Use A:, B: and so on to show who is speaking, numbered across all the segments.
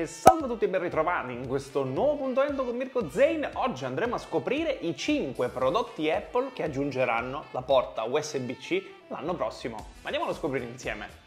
A: salve a tutti e ben ritrovati in questo nuovo appuntamento con Mirko Zain. Oggi andremo a scoprire i 5 prodotti Apple che aggiungeranno la porta USB-C l'anno prossimo. Andiamolo a scoprire insieme.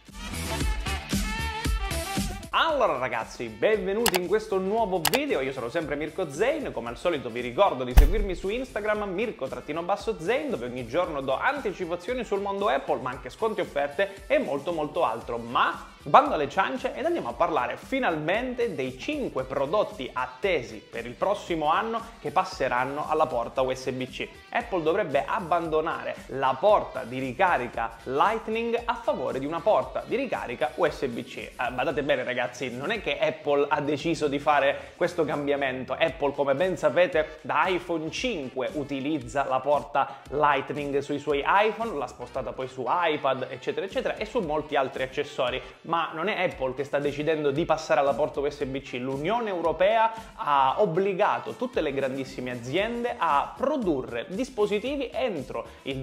A: Allora ragazzi, benvenuti in questo nuovo video, io sono sempre Mirko Zain, come al solito vi ricordo di seguirmi su Instagram Mirko_Zain, dove ogni giorno do anticipazioni sul mondo Apple, ma anche sconti, offerte e molto altro. Ma bando alle ciance ed andiamo a parlare finalmente dei 5 prodotti attesi per il prossimo anno che passeranno alla porta USB-C. Apple dovrebbe abbandonare la porta di ricarica Lightning a favore di una porta di ricarica USB-C. Badate bene ragazzi, non è che Apple ha deciso di fare questo cambiamento. Apple, come ben sapete, da iPhone 5 utilizza la porta Lightning sui suoi iPhone, l'ha spostata poi su iPad, eccetera eccetera, e su molti altri accessori. Ma non è Apple che sta decidendo di passare alla porta USB-C. L'Unione Europea ha obbligato tutte le grandissime aziende a produrre dispositivi entro il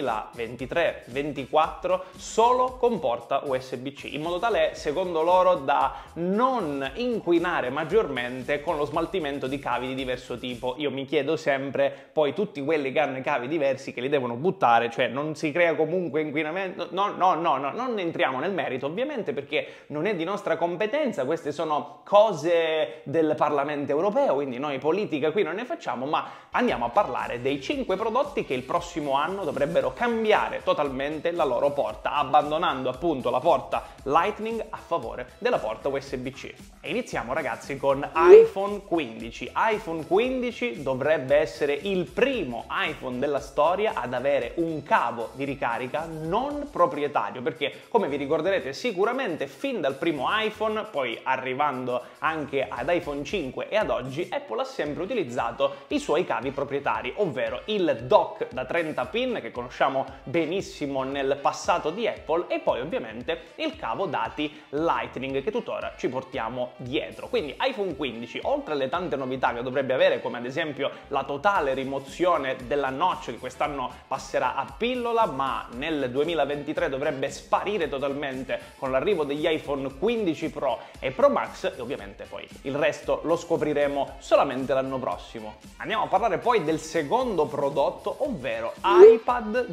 A: 2023-24 solo con porta USB-C, in modo tale, secondo loro, da non inquinare maggiormente con lo smaltimento di cavi di diverso tipo. Io mi chiedo sempre, poi tutti quelli che hanno i cavi diversi che li devono buttare, cioè non si crea comunque inquinamento? No, non entriamo nel merito ovviamente, perché non è di nostra competenza, queste sono cose del Parlamento europeo, quindi noi politica qui non ne facciamo, ma andiamo a parlare dei 5 prodotti che il prossimo anno dovrebbero cambiare totalmente la loro porta, abbandonando appunto la porta Lightning a favore della porta USB-C. E iniziamo ragazzi con iPhone 15. iPhone 15 dovrebbe essere il primo iPhone della storia ad avere un cavo di ricarica non proprietario, perché come vi ricorderete sicuramente fin dal primo iPhone, poi arrivando anche ad iPhone 5 e ad oggi, Apple ha sempre utilizzato i suoi cavi proprietari, ovvero il dock da 30 pin che conosciamo benissimo nel passato di Apple, e poi ovviamente il cavo dati Lightning che tuttora ci portiamo dietro. Quindi iPhone 15, oltre alle tante novità che dovrebbe avere, come ad esempio la totale rimozione della notch che quest'anno passerà a pillola, ma nel 2023 dovrebbe sparire totalmente con l'arrivo degli iPhone 15 Pro e Pro Max, e ovviamente poi il resto lo scopriremo solamente l'anno prossimo. Andiamo a parlare poi del secondo prodotto, ovvero iPad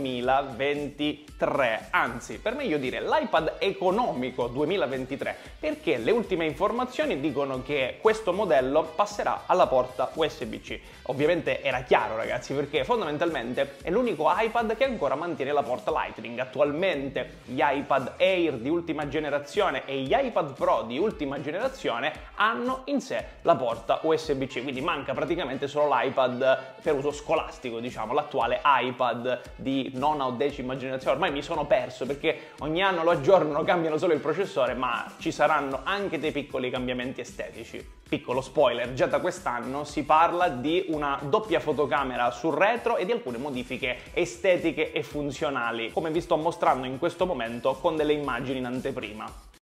A: 2023, anzi per meglio dire l'iPad economico 2023, perché le ultime informazioni dicono che questo modello passerà alla porta USB-C. Ovviamente era chiaro ragazzi, perché fondamentalmente è l'unico iPad che ancora mantiene la porta Lightning. Attualmente gli iPad Air di ultima generazione e gli iPad Pro di ultima generazione hanno in sé la porta USB-C, quindi manca praticamente solo l'iPad per uso scolastico, diciamo, l'attuale iPad di nona o decima generazione. Ormai mi sono perso perché ogni anno lo aggiornano, cambiano solo il processore, ma ci saranno anche dei piccoli cambiamenti estetici. Piccolo spoiler, già da quest'anno si parla di una doppia fotocamera sul retro e di alcune modifiche estetiche e funzionali, come vi sto mostrando in questo momento con delle immagini in anteprima.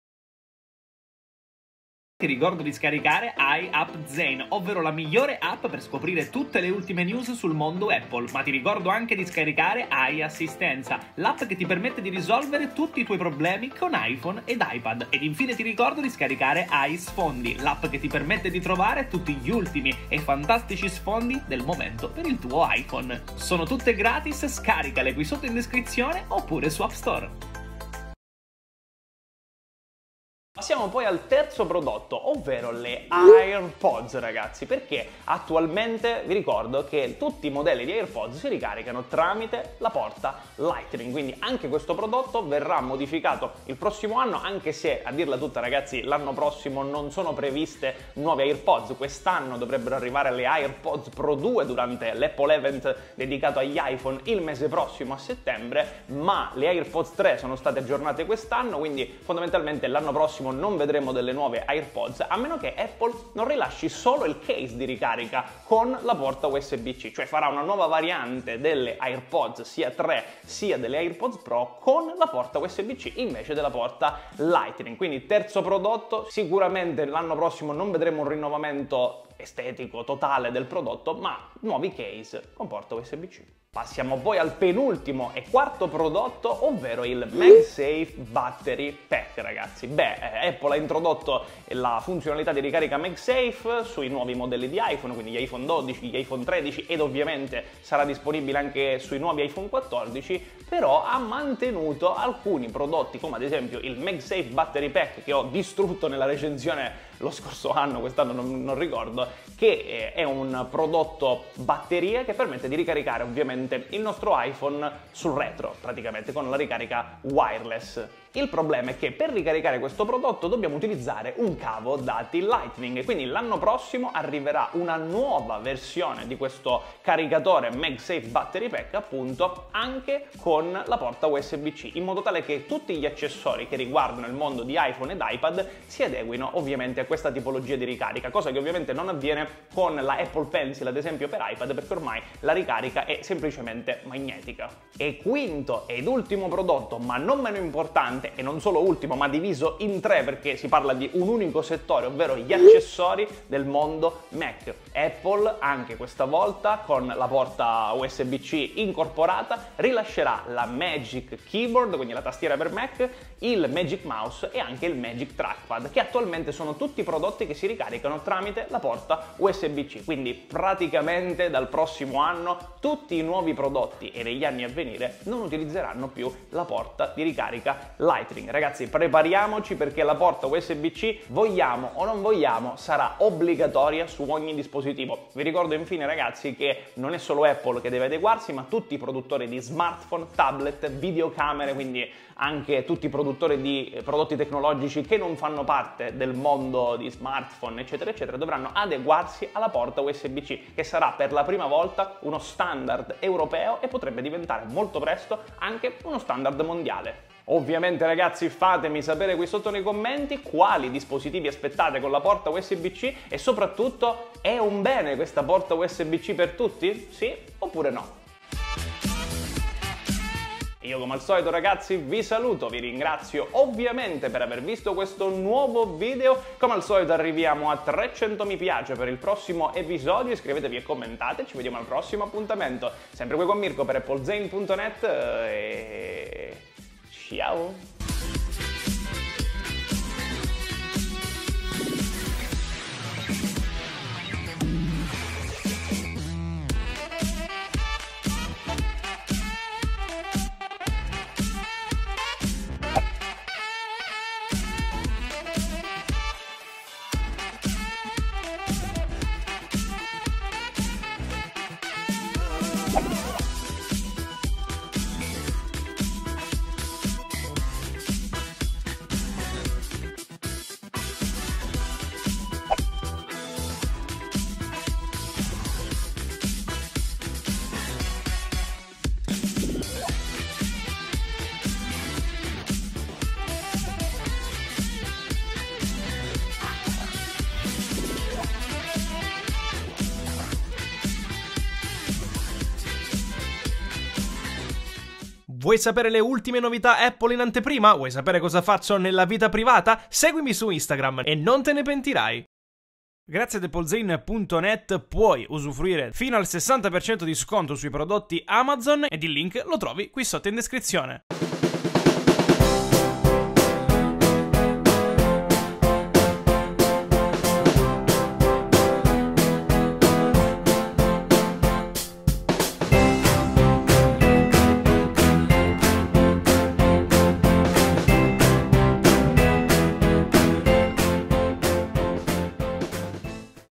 B: Ti ricordo di scaricare iApp Zain, ovvero la migliore app per scoprire tutte le ultime news sul mondo Apple, ma ti ricordo anche di scaricare iAssistenza, l'app che ti permette di risolvere tutti i tuoi problemi con iPhone ed iPad. Ed infine ti ricordo di scaricare iSfondi, l'app che ti permette di trovare tutti gli ultimi e fantastici sfondi del momento per il tuo iPhone. Sono tutte gratis, scaricale qui sotto in descrizione oppure su App Store.
A: Passiamo poi al terzo prodotto, ovvero le AirPods ragazzi, perché attualmente vi ricordo che tutti i modelli di AirPods si ricaricano tramite la porta Lightning, quindi anche questo prodotto verrà modificato il prossimo anno, anche se a dirla tutta ragazzi l'anno prossimo non sono previste nuove AirPods. Quest'anno dovrebbero arrivare le AirPods Pro 2 durante l'Apple Event dedicato agli iPhone il mese prossimo a settembre, ma le AirPods 3 sono state aggiornate quest'anno, quindi fondamentalmente l'anno prossimo non vedremo delle nuove AirPods, a meno che Apple non rilasci solo il case di ricarica con la porta USB-C, cioè farà una nuova variante delle AirPods sia 3 sia delle AirPods Pro con la porta USB-C invece della porta Lightning. Quindi terzo prodotto, sicuramente l'anno prossimo non vedremo un rinnovamento estetico totale del prodotto, ma nuovi case con porta USB-C. Passiamo poi al penultimo e quarto prodotto, ovvero il MagSafe Battery Pack, ragazzi. Apple ha introdotto la funzionalità di ricarica MagSafe sui nuovi modelli di iPhone, quindi gli iPhone 12, gli iPhone 13 ed ovviamente sarà disponibile anche sui nuovi iPhone 14, però ha mantenuto alcuni prodotti come ad esempio il MagSafe Battery Pack che ho distrutto nella recensione lo scorso anno, quest'anno non ricordo, che è un prodotto batteria che permette di ricaricare ovviamente il nostro iPhone sul retro, praticamente con la ricarica wireless. Il problema è che per ricaricare questo prodotto dobbiamo utilizzare un cavo dati Lightning, quindi l'anno prossimo arriverà una nuova versione di questo caricatore MagSafe Battery Pack, appunto anche con la porta USB-C, in modo tale che tutti gli accessori che riguardano il mondo di iPhone ed iPad si adeguino ovviamente a questa tipologia di ricarica, cosa che ovviamente non avviene con la Apple Pencil ad esempio per iPad, perché ormai la ricarica è semplicemente magnetica. E quinto ed ultimo prodotto, ma non meno importante, e non solo ultimo, ma diviso in tre perché si parla di un unico settore, ovvero gli accessori del mondo Mac. Apple, anche questa volta, con la porta USB-C incorporata, rilascerà la Magic Keyboard, quindi la tastiera per Mac, il Magic Mouse e anche il Magic Trackpad, che attualmente sono tutti prodotti che si ricaricano tramite la porta USB-C. Quindi praticamente dal prossimo anno tutti i nuovi prodotti e negli anni a venire non utilizzeranno più la porta di ricarica Lightning. Ragazzi, prepariamoci perché la porta USB-C, vogliamo o non vogliamo, sarà obbligatoria su ogni dispositivo. Vi ricordo infine, ragazzi, che non è solo Apple che deve adeguarsi, ma tutti i produttori di smartphone, tablet, videocamere, quindi anche tutti i produttori di prodotti tecnologici che non fanno parte del mondo di smartphone, eccetera, eccetera, dovranno adeguarsi alla porta USB-C, che sarà per la prima volta uno standard europeo e potrebbe diventare molto presto anche uno standard mondiale. Ovviamente, ragazzi, fatemi sapere qui sotto nei commenti quali dispositivi aspettate con la porta USB-C e soprattutto, è un bene questa porta USB-C per tutti? Sì oppure no? Io come al solito, ragazzi, vi saluto, vi ringrazio ovviamente per aver visto questo nuovo video. Come al solito arriviamo a 300 mi piace per il prossimo episodio, iscrivetevi e commentate, ci vediamo al prossimo appuntamento. Sempre qui con Mirko per applezane.net e ciao!
C: Vuoi sapere le ultime novità Apple in anteprima? Vuoi sapere cosa faccio nella vita privata? Seguimi su Instagram e non te ne pentirai! Grazie ad applezane.net puoi usufruire fino al 60% di sconto sui prodotti Amazon ed il link lo trovi qui sotto in descrizione.